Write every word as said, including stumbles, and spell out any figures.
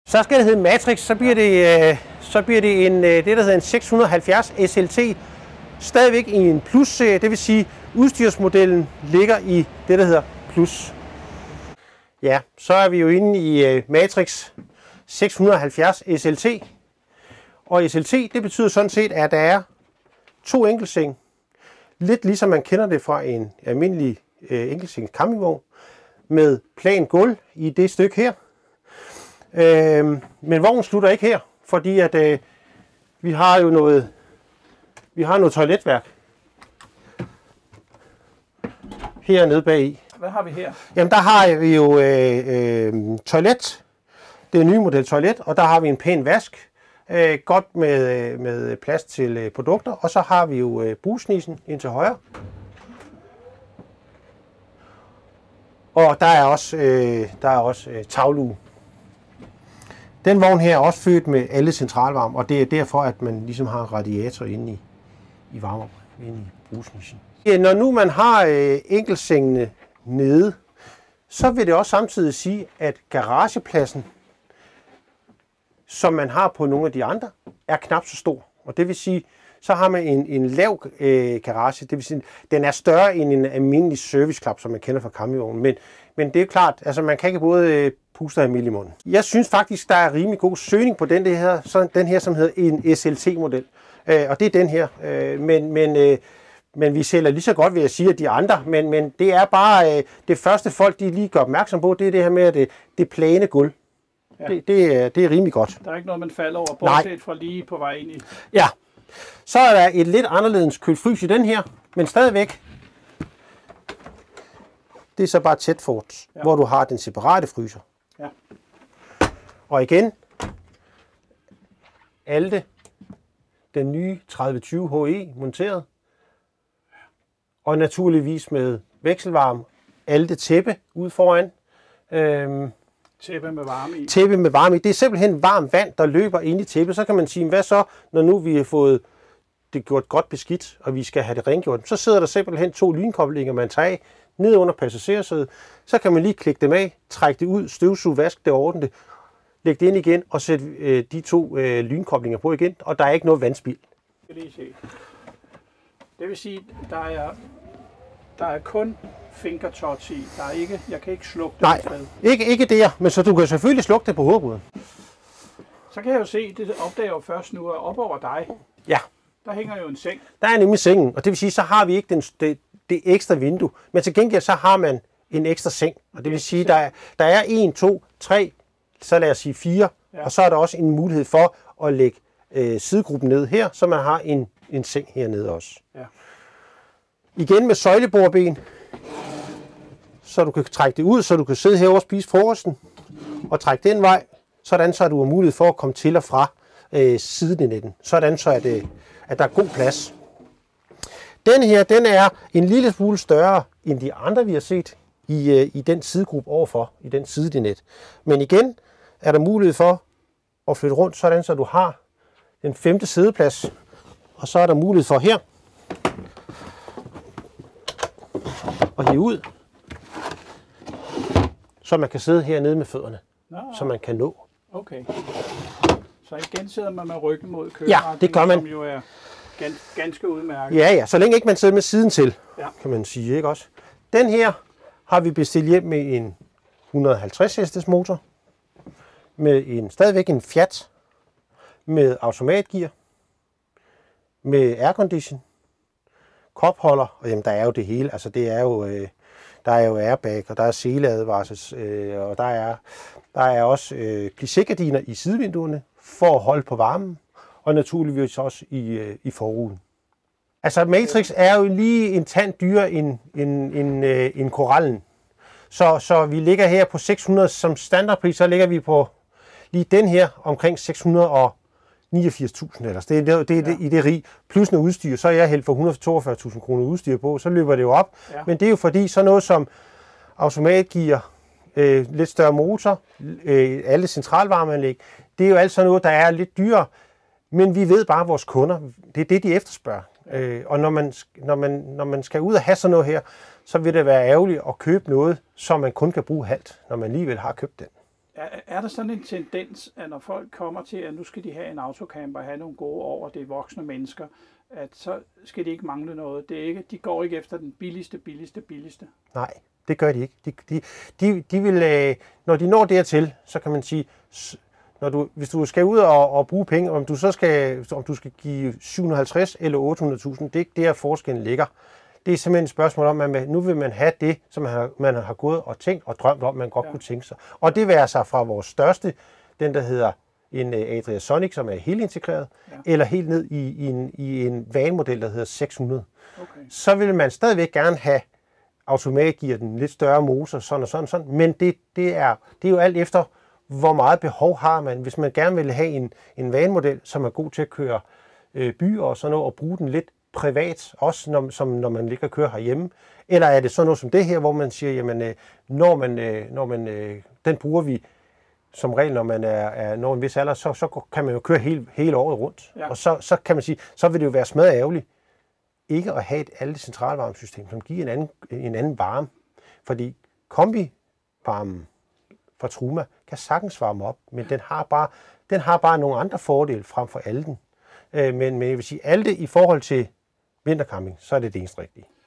Så skal det hedde Matrix, så bliver det, øh, så bliver det en, øh, det, der hedder en seks hundrede og halvfjerds S L T. Stadigvæk i en plus-serie, det vil sige, udstyrsmodellen ligger i det, der hedder plus. Ja, så er vi jo inde i øh, Matrix seks hundrede og halvfjerds S L T. Og S L T, det betyder sådan set, at der er to enkeltseng. Lidt ligesom man kender det fra en almindelig øh, enkeltseng campingvogn. Med plan gulv i det stykke her. Øh, men vognen slutter ikke her, fordi at øh, vi har jo noget, vi har noget toiletværk hernede bagi. Hvad har vi her? Jamen der har vi jo øh, øh, toilet. Det er en ny model toilet, og der har vi en pæn vask. Øh, godt med, med plads til øh, produkter. Og så har vi jo øh, brugsnisen ind til højre. Og der er også, øh, der er også øh, tagluge. Den vogn her er også født med alle centralvarme, og det er derfor, at man ligesom har en radiator inde i, i varme, inde i brugsnisen. Ja, når nu man har øh, enkeltsengene nede, så vil det også samtidig sige, at garagepladsen, som man har på nogle af de andre, er knap så stor. Og det vil sige, så har man en, en lav øh, garage, det vil sige, den er større end en almindelig serviceklap, som man kender fra campingvognen. Men, men det er klart, altså man kan ikke både øh, puste af i munden. Jeg synes faktisk, der er rimelig god søgning på den, det her, så den her, som hedder en S L T-model. Øh, og det er den her. Øh, men, men, øh, men vi sælger lige så godt, vil jeg sige, at de andre. Men, men det er bare øh, det første folk, de lige gør opmærksom på, det er det her med, at det, det plæne gulv. Ja. Det, det, er, det er rimelig godt. Der er ikke noget, man falder over, bortset fra lige på vej ind i. Ja. Så er der et lidt anderledes kølfrys i den her, men stadigvæk. Det er så bare tætfort, ja. Hvor du har den separate fryser. Ja. Og igen, Alte, den nye tredive tyve H E monteret. Og naturligvis med vekselvarme, Alte tæppe ude foran. Øhm, Tæppe med varme i. Tæppe med varme i. Det er simpelthen varmt vand, der løber ind i tæppet. Så kan man sige, hvad så, når nu vi har fået det gjort godt beskidt, og vi skal have det rengjort. Så sidder der simpelthen to lynkoblinger, man tager af ned under passagersædet. Så kan man lige klikke dem af, trække det ud, støvsuge, vaske det ordentligt, lægge det ind igen og sætte øh, de to øh, lynkoblinger på igen, og der er ikke noget vandspild. Jeg lige se. Det vil sige, der er, der er kun fingertouch i. Der er ikke, jeg kan ikke slukke det. Nej, ikke, ikke der, men så du kan selvfølgelig slukke det på hovedruden. Så kan jeg jo se, det opdager jo først nu, at op over dig, ja. Der hænger jo en seng. Der er nemlig sengen, og det vil sige, så har vi ikke den, det, det ekstra vindue. Men til gengæld så har man en ekstra seng. Og det vil sige, der er, der er en, to, tre, så lad os sige fire. Ja. Og så er der også en mulighed for at lægge øh, sidegruppen ned her, så man har en, en seng hernede også. Ja. Igen med søjlebordben, så du kan trække det ud, så du kan sidde herovre og spise frokosten. Og trække den vej, sådan så du har mulighed for at komme til og fra øh, siden i netten. Sådan så er det, at der er god plads. Den her, den er en lille smule større end de andre, vi har set i, øh, i den sidegruppe overfor, i den sidenet. Men igen er der mulighed for at flytte rundt, sådan så du har den femte sædeplads. Og så er der mulighed for her at hive ud, så man kan sidde hernede med fødderne, Nå. Så man kan nå. Okay. Så igen sidder man med ryggen mod køreretningen, ja, det gør man. Som jo er ganske udmærket. Ja, ja, så længe ikke man sidder med siden til, ja. Kan man sige, ikke også? Den her har vi bestilt hjem med en et hundrede og halvtreds hestes motor, med en stadigvæk en Fiat, med automatgear, med aircondition, kopholder, og jamen, der er jo det hele. Altså det er jo, øh, der er jo airbag, og der er seleadvarsels, øh, og der er, der er også øh, plissé-gardiner i sidevinduerne for at holde på varmen, og naturligvis også i, øh, i forruden. Altså Matrix er jo lige en tand dyrere end, end, end, øh, end Corallen. Så, så vi ligger her på seks hundrede som standardpris, så ligger vi på lige den her omkring seks hundrede og niogfirs tusind ellers. Det er, det, det er ja. det, i det rig. Plus noget udstyr, så er jeg hældt for et hundrede og toogfyrre tusind kroner udstyr på, så løber det jo op. Ja. Men det er jo fordi, så noget som automatgear, øh, lidt større motor, øh, alle centralvarmeanlæg, det er jo alt sådan noget, der er lidt dyrere. Men vi ved bare, at vores kunder, det er det, de efterspørger. Øh, og når man, når, man, når man skal ud og have sådan noget her, så vil det være ærgerligt at købe noget, som man kun kan bruge halvt, når man alligevel har købt den. Er, er der sådan en tendens, at når folk kommer til, at nu skal de have en autocamper, have nogle gode år, og det er voksne mennesker, at så skal de ikke mangle noget? Det er ikke, de går ikke efter den billigste, billigste, billigste? Nej, det gør de ikke. De, de, de, de vil, øh, når de når dertil, så kan man sige, når du, hvis du skal ud og, og bruge penge, om du så skal, om du skal give syv hundrede og halvtreds eller otte hundrede tusind, det er ikke der forskellen ligger. Det er simpelthen et spørgsmål om, at man, nu vil man have det, som man har, man har gået og tænkt og drømt om, man godt ja. kunne tænke sig. Og det værer sig fra vores største, den der hedder en Adria Sonic, som er helt integreret, ja. eller helt ned i, i en, i en vanmodel, der hedder seks hundrede. Okay. Så vil man stadigvæk gerne have automatgear, den lidt større motor, sådan og sådan, sådan. Men det, det, er, det er jo alt efter, hvor meget behov har man. Hvis man gerne vil have en, en vanmodel, som er god til at køre øh, byer og sådan noget, og bruge den lidt privat, også når, som når man ligger og kører herhjemme. Eller er det sådan noget som det her, hvor man siger, jamen, øh, når man, øh, når man øh, den bruger vi som regel, når man er, er når en vis alder, så, så kan man jo køre hele, hele året rundt. Ja. Og så, så kan man sige, så vil det jo være smadret ærgerligt, ikke at have et alle centralvarmesystem, som giver en anden, en anden varme. Fordi kombivarmen fra Truma kan sagtens varme op, men den har bare, den har bare nogle andre fordele frem for Alden. Men, men jeg vil sige, Alde i forhold til vintercamping, så er det det eneste rigtige.